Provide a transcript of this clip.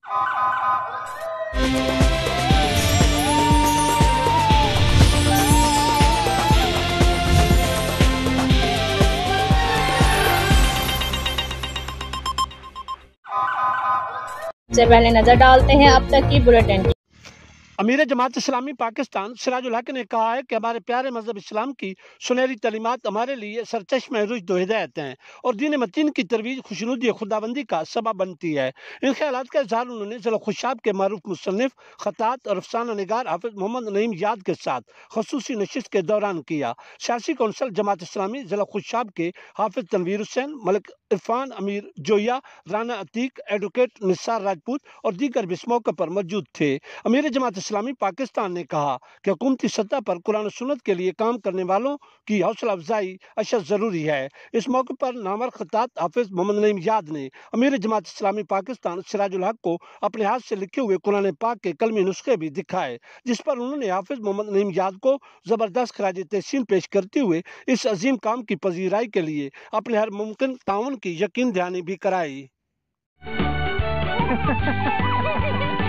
سے پہلے نظر ڈالتے ہیں اب تک کی بلیٹن کی۔ امیر جماعت اسلامی پاکستان سراج الحق نے کہا ہے کہ ہمارے پیارے مذہب اسلام کی سنہری تعلیمات ہمارے لیے سرچشمہ رشد و ہدایت ہیں اور دین متین کی ترویج خوشنودی خداوندی کا سبب بنتی ہے۔ ان خیالات کا اظہار انہوں نے ضلع خوشاب کے معروف مصنف خطاط اور افسانہ نگار حافظ محمد نعیم یاد کے ساتھ خصوصی نشست کے دوران کیا۔ سیاسی کونسل جماعت اسلامی ضلع خوشاب کے حافظ تنویر حسین، ملک عرفان، امیر جویا، رانا عتیق، ایڈوکیٹ نثار راجپوت اور دیگر بھی اس موقع پر موجود تھے۔ امیر جماعت اسلامی پاکستان نے کہا کہ حکومتی سطح پر قرآن و سنت کے لیے کام کرنے والوں کی حوصلہ افزائی اشد ضروری ہے۔ اس موقع پر نامور خطاط حافظ محمد نعیم یاد نے امیر جماعت اسلامی پاکستان سراج الحق کو اپنے ہاتھ سے لکھے ہوئے قرآن پاک کے کلمی نسخے بھی دکھائے، جس پر انہوں نے حافظ محمد نعیم یاد کو زبردست خراج تحسین پیش کرتے ہوئے اس عظیم کام کی پذیرائی کے لیے اپنے ہر ممکن تعاون کی یقین دہانی بھی کرائی۔